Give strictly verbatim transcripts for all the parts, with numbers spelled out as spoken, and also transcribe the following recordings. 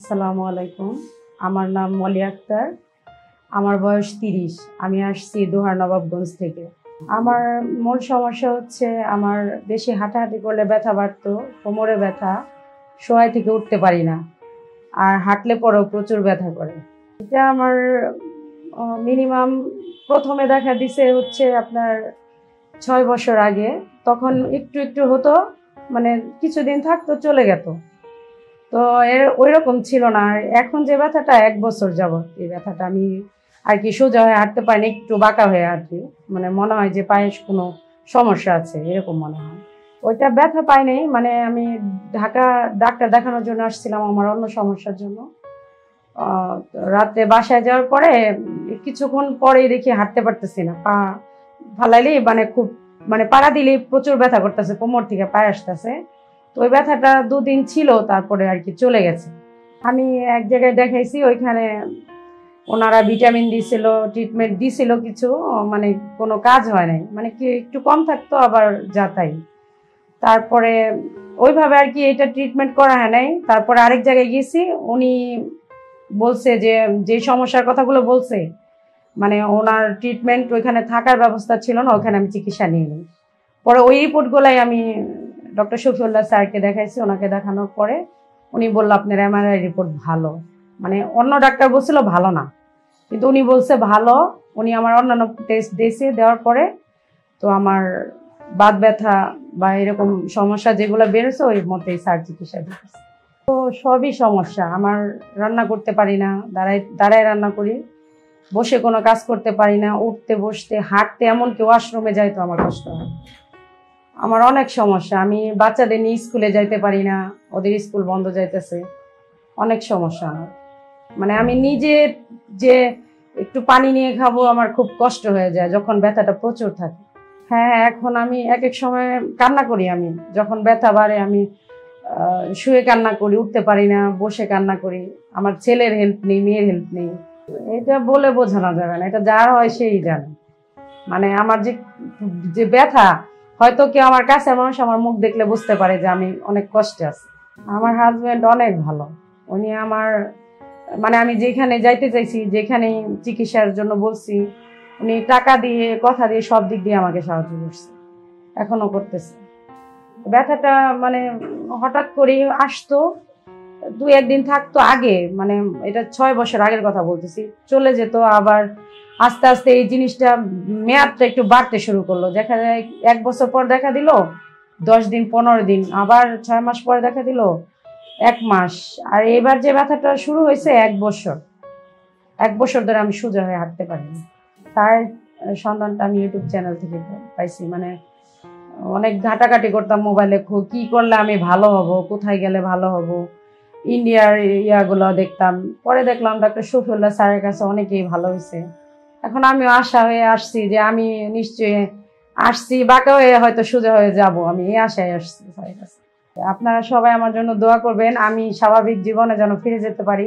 আসসালামু আলাইকুম। আমার নাম মলিয়া আক্তার। আমার বয়স তিরিশ। আমি আসছি দোহার নবাবগঞ্জ থেকে। আমার মূল সমস্যা হচ্ছে আমার বেশি হাঁটাহাঁটি করলে ব্যথা বাড়তো, কোমরে ব্যথা, শোয়া থেকে উঠতে পারি না, আর হাঁটলে পরেও প্রচুর ব্যথা করে। এটা আমার মিনিমাম প্রথমে দেখা দিছে হচ্ছে আপনার ছয় বছর আগে। তখন একটু একটু হতো, মানে কিছুদিন থাকতো চলে যেত। তো এর ওই রকম ছিল না। আর এখন যে ব্যথাটা এক বছর যাবত, এই ব্যথাটা আমি আর কি সোজা হয়ে হাঁটতে পারি না, একটু বাঁকা হয়ে হাঁটি, মানে মনে হয় যে পায়ে কোনো সমস্যা আছে এরকম মনে হয়। ওইটা ব্যথা পাই নাই, মানে আমি ঢাকা ডাক্তার দেখানোর জন্য আসছিলাম আমার অন্য সমস্যার জন্য। রাত্রে বাসায় যাওয়ার পরে কিছুক্ষণ পরেই দেখি হাঁটতে পারতেছি না, পা ফালাইলেই মানে খুব মানে পাড়া দিলেই প্রচুর ব্যথা করতেছে, কোমর থেকে পায়ে আসতেছে। তো ওই ব্যথাটা দুদিন ছিল, তারপরে আর কি চলে গেছে। আমি এক জায়গায় দেখাইছি, ওইখানে ওনারা ভিটামিন দিছিল, ট্রিটমেন্ট দিছিল কিছু, মানে কোনো কাজ হয় নাই, মানে কি একটু কম থাকতো আবার যাতাই। তারপরে ওইভাবে আর কি এটা ট্রিটমেন্ট করা হয় নাই। তারপরে আরেক জায়গায় গেছি, উনি বলছে যে যে সমস্যার কথাগুলো বলছে, মানে ওনার ট্রিটমেন্ট ওইখানে থাকার ব্যবস্থা ছিল না, ওখানে আমি চিকিৎসা নিয়ে নিই। পরে ওই রিপোর্টগুলাই আমি ডক্টর শফিউল্লাহ স্যারকে দেখাইছি। ওনাকে দেখানোর পরে উনি বললো আপনার এমআরআই রিপোর্ট ভালো, মানে অন্য ডাক্তার বলছিল ভালো না, কিন্তু উনি বলছে ভালো। উনি আমার অন্যান্য টেস্ট দিয়েছে, দেওয়ার পরে তো আমার বাত ব্যথা বা এরকম সমস্যা যেগুলো বেরোছে ওই মতেই স্যার চিকিৎসা দিতেছে। তো সবই সমস্যা। আমার রান্না করতে পারি না, দাঁড়ায় দাঁড়ায় রান্না করি, বসে কোনো কাজ করতে পারি না, উঠতে বসতে হাঁটতে, এমনকি ওয়াশরুমে যাই তো আমার কষ্ট হয়। আমার অনেক সমস্যা। আমি বাচ্চাদের নিয়ে স্কুলে যাইতে পারি না, ওদের স্কুল বন্ধ যাইতেছে, অনেক সমস্যা আমার। মানে আমি নিজে যে একটু পানি নিয়ে খাবো আমার খুব কষ্ট হয়ে যায় যখন ব্যথাটা প্রচুর থাকে। হ্যাঁ, এখন আমি এক এক সময় কান্না করি। আমি যখন ব্যথা বাড়ে আমি শুয়ে কান্না করি, উঠতে পারি না, বসে কান্না করি। আমার ছেলের হেল্প নেই, মেয়ের হেল্প নেই। এটা বলে বোঝানো যাবে না, এটা যার হয় সেই জানে। মানে আমার যে যে ব্যথা, হয়তো কেউ আমার কাছে মানুষ আমার মুখ দেখলে বুঝতে পারে যে আমি অনেক কষ্টে আছি। আমার হাজব্যান্ড অনেক ভালো। উনি আমার মানে আমি যেখানে যাইতে চাইছি, যেখানে চিকিৎসার জন্য বলছি, উনি টাকা দিয়ে কথা দিয়ে সব দিক দিয়ে আমাকে সাহায্য করছে, এখনো করতেছে। ব্যথাটা মানে হঠাৎ করে আসতো, দুই একদিন থাকতো আগে, মানে এটা ছয় বছর আগের কথা বলতেছি, চলে যেত। আবার আস্তে আস্তে এই জিনিসটা মেয়াদটা একটু বাড়তে শুরু করলো। দেখা যায় এক বছর পর দেখা দিল দশ দিন পনেরো দিন, আবার ছয় মাস পরে দেখা দিল এক মাস, আর এবার যে ব্যথাটা শুরু হয়েছে এক বছর এক বছর ধরে আমি সোজা হয়ে হাঁটতে পারিনি। তার সন্ধানটা আমি ইউটিউব চ্যানেল থেকে পাইছি। মানে অনেক ঘাটাঘাটি করতাম মোবাইলে, কি করলে আমি ভালো হব, কোথায় গেলে ভালো হব, ইন্ডিয়ার ইয়াগুলো দেখতাম। পরে দেখলাম ডক্টর শফিউল্লাহ স্যারের কাছে অনেকেই ভালো হয়েছে। এখন আমিও আশা হয়ে আসছি যে আমি নিশ্চয়ই আসছি বাঁকা হয়ে হয়তো সোজা হয়ে যাব, আমি এই আশায় আসছি স্যারের কাছে। আপনারা সবাই আমার জন্য দোয়া করবেন, আমি স্বাভাবিক জীবনে যেন ফিরে যেতে পারি।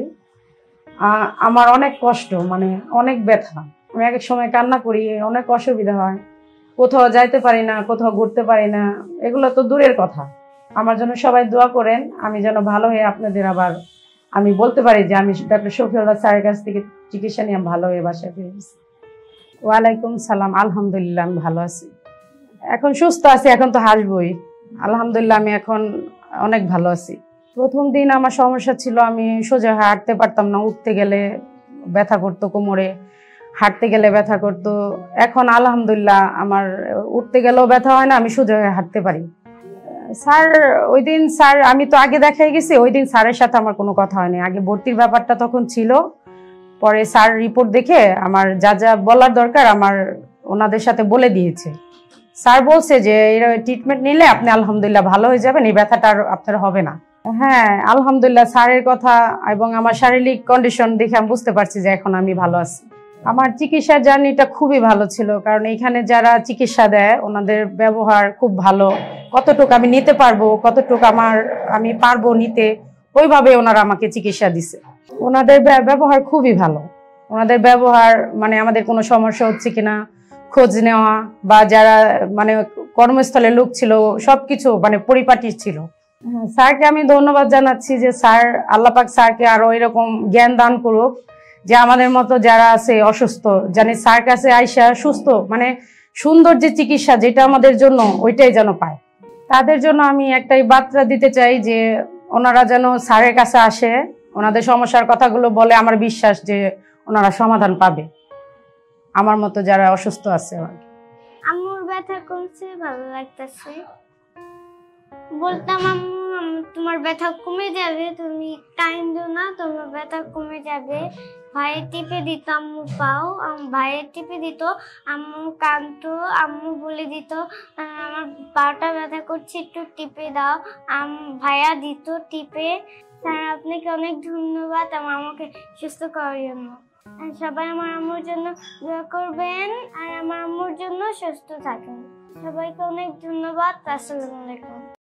আমার অনেক কষ্ট, মানে অনেক ব্যথা, আমি এক এক সময় কান্না করি, অনেক অসুবিধা হয়, কোথাও যাইতে পারি না, কোথাও ঘুরতে পারি না, এগুলো তো দূরের কথা। আমার জন্য সবাই দোয়া করেন, আমি যেন ভালো হয়ে আপনাদের আবার আমি বলতে পারি যে আমি ডক্টর শফিউল্লাহ স্যারের কাছ থেকে চিকিৎসা নিয়ে ভালো হয়ে বাসায় ফিরে গেছি। ওয়ালাইকুম সালাম। আলহামদুলিল্লাহ আমি ভালো আছি, এখন সুস্থ আছি, এখন তো হাসবই। আলহামদুলিল্লাহ আমি এখন অনেক ভালো আছি। প্রথম দিন আমার সমস্যা ছিল, আমি সোজা হাঁটতে পারতাম না, উঠতে গেলে ব্যথা করতো কোমরে, হাঁটতে গেলে ব্যথা করতো। এখন আলহামদুলিল্লাহ আমার উঠতে গেলেও ব্যথা হয় না, আমি সোজা হয়ে হাঁটতে পারি। স্যার ওই দিন স্যার আমি তো আগে দেখাই গেছি, ওই দিন স্যারের সাথে আমার কোনো কথা হয়নি। আগে ভর্তির ব্যাপারটা তখন ছিল, পরে স্যার রিপোর্ট দেখে আমার যা যা বলার দরকার আমার ওনাদের সাথে বলে দিয়েছে। স্যার বলছে যে এর ট্রিটমেন্ট নিলে আপনি আলহামদুলিল্লাহ ভালো হয়ে যাবেন, এই ব্যথাটা আর আপনার হবে না। হ্যাঁ আলহামদুলিল্লাহ, স্যারের কথা এবং আমার শারীরিক কন্ডিশন দেখে আমি বুঝতে পারছি যে এখন আমি ভালো আছি। আমার চিকিৎসার জার্নিটা খুবই ভালো ছিল, কারণ এখানে যারা চিকিৎসা দেয় ওনাদের ব্যবহার খুব ভালো। কতটুকু আমি নিতে পারবো, কতটুকু আমার আমি পারবো নিতে, ওইভাবে ওনারা আমাকে চিকিৎসা দিছে। ওনাদের ব্যবহার খুবই ভালো। ওনাদের ব্যবহার মানে আমাদের কোনো সমস্যা হচ্ছে কিনা খোঁজ নেওয়া, বা যারা মানে কর্মস্থলে লোক ছিল সবকিছু মানে পরিপাটি ছিল। হ্যাঁ, স্যারকে আমি ধন্যবাদ জানাচ্ছি যে স্যার আল্লাহ পাক স্যারকে আরো এরকম জ্ঞান দান করুক, যে আমাদের মতো যারা আছে অসুস্থ জানি স্যার কাছে আইসা সুস্থ মানে সুন্দর যে চিকিৎসা যেটা আমাদের জন্য ওইটাই যেন পায়। তাদের জন্য আমি একটাই বার্তা দিতে চাই যে ওনারা যেন স্যারের কাছে আসে, ওনাদের সমস্যার কথাগুলো বলে, আমার বিশ্বাস যে ওনারা সমাধান পাবে, আমার মতো যারা অসুস্থ আছে। আম্মুর ব্যথা কমছে, ভালো লাগতেছে। বলতাম আম্মু তোমার ব্যথা কমে যাবে, তুমি টাইম দিও না, তোমার ব্যথা কমে যাবে। ভাইয়ের টিপে দিত আম্মু পাও, ভাইয়ের টিপে দিত, আম্মু কাঁদতো, আম্মু বলে দিত আমার পাটা ব্যথা করছে একটু টিপে দাও, আম ভাইয়া দিত টিপে। স্যার আপনাকে অনেক ধন্যবাদ আমার আমাকে সুস্থ করার জন্য। সবাই আমার আম্মুর জন্য দোয়া করবেন আর আমার আম্মুর জন্য সুস্থ থাকেন। সবাইকে অনেক ধন্যবাদ। আসসালামু আলাইকুম।